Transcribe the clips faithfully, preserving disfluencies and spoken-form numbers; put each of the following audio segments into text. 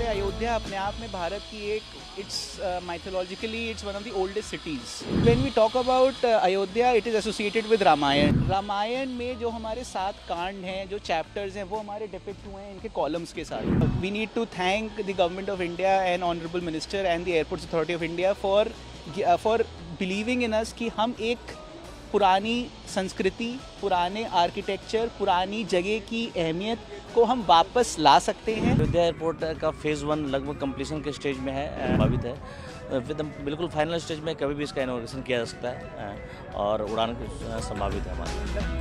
अयोध्या अपने आप में भारत की एक it's mythologically it's one of the oldest cities. When we talk about Ayodhya it is associated with Ramayana. Ramayana में जो हमारे सात कांड हैं, जो चैप्टर्स हैं, वो हमारे डिपिक्ट हुए हैं इनके कॉलम्स के साथ। We need to thank the government of India and honourable minister and the airports authority of India for for believing in us कि हम एक पुरानी संस्कृति, पुराने आर्किटेक्चर, पुरानी जगह की अहमियत को हम वापस ला सकते हैं। अयोध्या एयरपोर्ट का फेज़ वन लगभग कंप्लीशन के स्टेज में है, संभावित है। फिर बिल्कुल फाइनल स्टेज में कभी भी इसका इनॉग्रेशन किया जा सकता है और उड़ान संभावित है हमारे।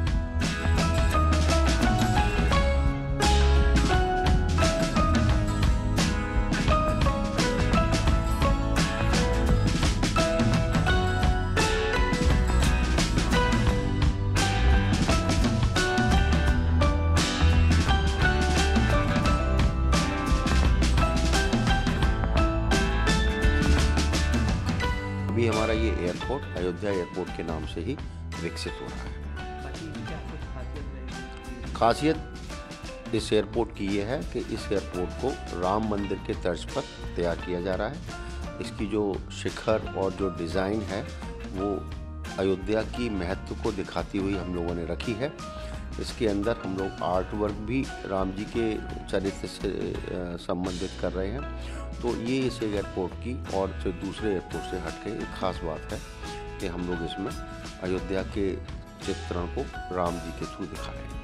अभी हमारा ये एयरपोर्ट अयोध्या एयरपोर्ट के नाम से ही विकसित हो रहा है। खासियत इस एयरपोर्ट की ये है कि इस एयरपोर्ट को राम मंदिर के तर्ज पर तैयार किया जा रहा है। इसकी जो शिखर और जो डिज़ाइन है वो अयोध्या की महत्व को दिखाती हुई हम लोगों ने रखी है। इसके अंदर हम लोग आर्ट वर्क भी राम जी के चरित्र से संबंधित कर रहे हैं। तो ये इस एयरपोर्ट की और जो दूसरे एयरपोर्ट से हटके एक ख़ास बात है कि हम लोग इसमें अयोध्या के चित्रण को राम जी के थ्रू दिखा रहे हैं।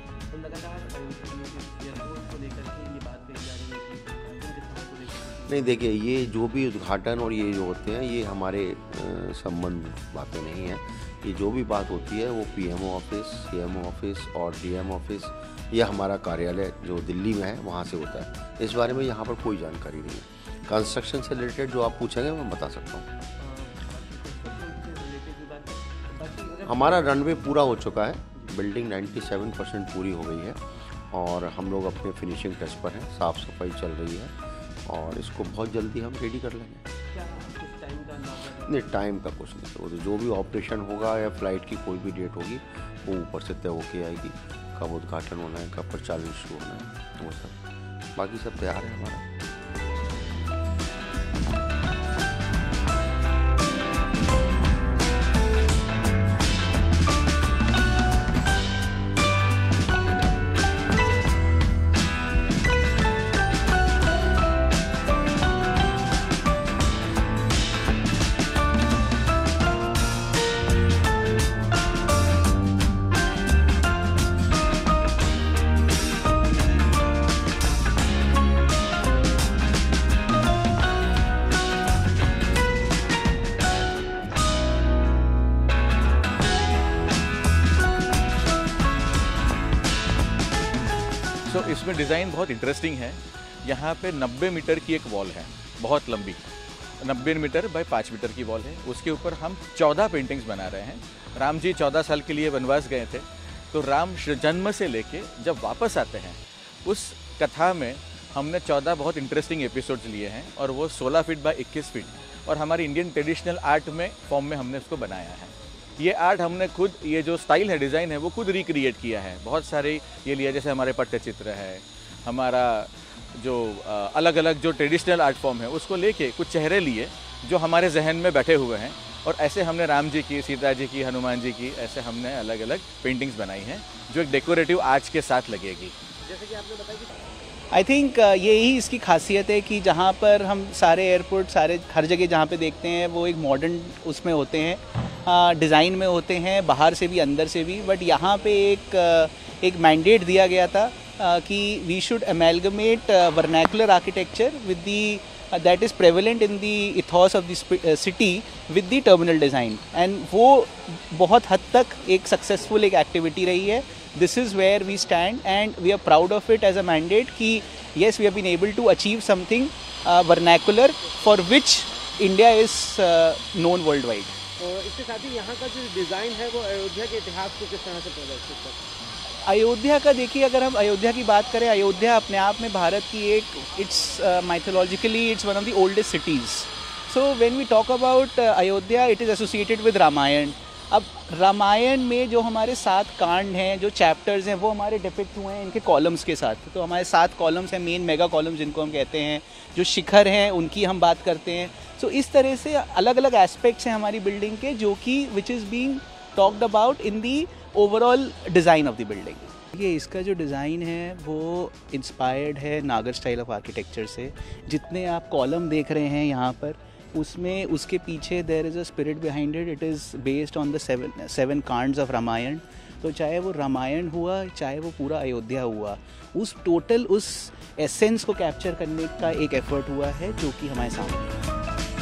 नहीं, देखिए, ये जो भी उद्घाटन और ये जो होते हैं ये हमारे संबंध बातें नहीं हैं। ये जो भी बात होती है वो पीएमओ ऑफिस, सीएमओ ऑफिस और डीएम ऑफिस या हमारा कार्यालय जो दिल्ली में है वहाँ से होता है। इस बारे में यहाँ पर कोई जानकारी नहीं है। कंस्ट्रक्शन से रिलेटेड जो आप पूछेंगे मैं बता सकता हूँ। हमारा रनवे पूरा हो चुका है, बिल्डिंग सत्तानवे परसेंट पूरी हो गई है और हम लोग अपने फिनिशिंग टच पर हैं। साफ़ सफाई चल रही है और इसको बहुत जल्दी हम रेडी कर लेंगे। नहीं, टाइम का कुछ नहीं, तो जो भी ऑपरेशन होगा या फ्लाइट की कोई भी डेट होगी वो ऊपर से तय होके आएगी। कब उद्घाटन होना है, कब प्रचालन शुरू होना है, वो सब बाकी सब तैयार है हमारा। सो so, इसमें डिज़ाइन बहुत इंटरेस्टिंग है। यहाँ पे नब्बे मीटर की एक वॉल है, बहुत लंबी, नब्बे मीटर बाय पाँच मीटर की वॉल है। उसके ऊपर हम चौदह पेंटिंग्स बना रहे हैं। राम जी चौदह साल के लिए वनवास गए थे, तो राम जन्म से लेके जब वापस आते हैं उस कथा में हमने चौदह बहुत इंटरेस्टिंग एपिसोड्स लिए हैं और वो सोलह फीट बाय इक्कीस फीट और हमारी इंडियन ट्रेडिशनल आर्ट में फॉर्म में हमने उसको बनाया है। ये आर्ट हमने खुद, ये जो स्टाइल है, डिज़ाइन है, वो खुद रिक्रिएट किया है। बहुत सारे ये लिया, जैसे हमारे पट्टचित्र है, हमारा जो अलग अलग जो ट्रेडिशनल आर्ट फॉर्म है उसको लेके कुछ चेहरे लिए जो हमारे जहन में बैठे हुए हैं और ऐसे हमने राम जी की, सीता जी की, हनुमान जी की, ऐसे हमने अलग अलग पेंटिंग्स बनाई हैं जो एक डेकोरेटिव आर्ट्स के साथ लगेगी। जैसे कि आपने बताया, आई थिंक यही इसकी खासियत है कि जहाँ पर हम सारे एयरपोर्ट, सारे हर जगह जहाँ पे देखते हैं वो एक मॉडर्न उसमें होते हैं, डिज़ाइन में होते हैं, बाहर से भी अंदर से भी। बट यहाँ पे एक एक मैंडेट दिया गया था कि we should amalgamate vernacular architecture with the that is prevalent in the ethos of the city with the terminal design, एंड वो बहुत हद तक एक सक्सेसफुल एक एक्टिविटी रही है। This is where we stand and we are proud of it as a mandate कि yes, we have been able to achieve something uh, vernacular for which India is uh, known worldwide. और इसके साथ ही यहाँ का जो design है वो अयोध्या के इतिहास को किस तरह से प्रदर्शित करता है? अयोध्या का देखिए, अगर हम अयोध्या की बात करें, अयोध्या अपने आप में भारत की एक it's mythologically it's one of the oldest cities. So when we talk about Ayodhya it is associated with Ramayana. अब रामायण में जो हमारे सात कांड हैं, जो चैप्टर्स हैं, वो हमारे डिपिक्ट हुए हैं इनके कॉलम्स के साथ। तो हमारे सात कॉलम्स हैं, मेन मेगा कॉलम्स जिनको हम कहते हैं, जो शिखर हैं उनकी हम बात करते हैं। सो so, इस तरह से अलग अलग एस्पेक्ट्स हैं हमारी बिल्डिंग के, जो कि which is being talked about in the overall design of the building. ये इसका जो डिज़ाइन है वो इंस्पायर्ड है नागर स्टाइल ऑफ आर्किटेक्चर से। जितने आप कॉलम देख रहे हैं यहाँ पर, उसमें उसके पीछे there is a spirit behind it. It is based on the seven seven कांड्स ऑफ रामायण। तो चाहे वो रामायण हुआ, चाहे वो पूरा अयोध्या हुआ, उस टोटल उस एसेंस को कैप्चर करने का एक एफर्ट हुआ है जो कि हमारे सामने है।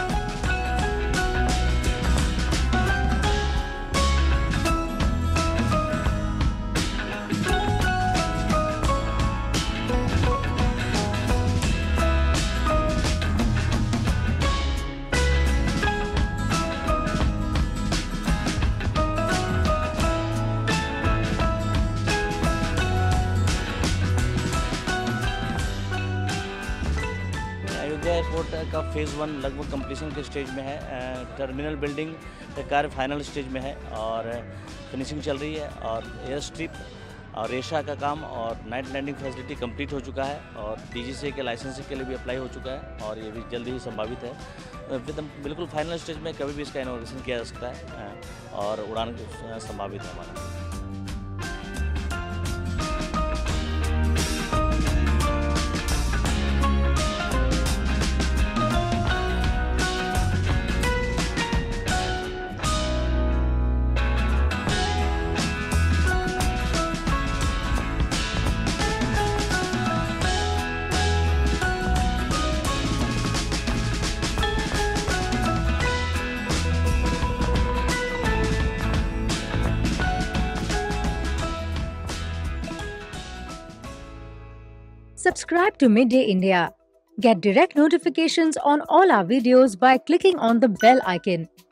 अयोध्या एयरपोर्ट का फेज़ वन लगभग कंप्लीशन के स्टेज में है। टर्मिनल बिल्डिंग का कार्य फाइनल स्टेज में है और फिनिशिंग चल रही है, और एयर स्ट्रिप और रेशा का काम और नाइट लैंडिंग फैसिलिटी कंप्लीट हो चुका है, और डीजीसीए के लाइसेंसिंग के लिए भी अप्लाई हो चुका है, और ये भी जल्दी ही संभावित है। विद बिल्कुल फाइनल स्टेज में कभी भी इसका इनॉग्रेशन किया जा सकता है, और उड़ान संभावित है हमारा। Subscribe to Midday India. Get direct notifications on all our videos by clicking on the bell icon.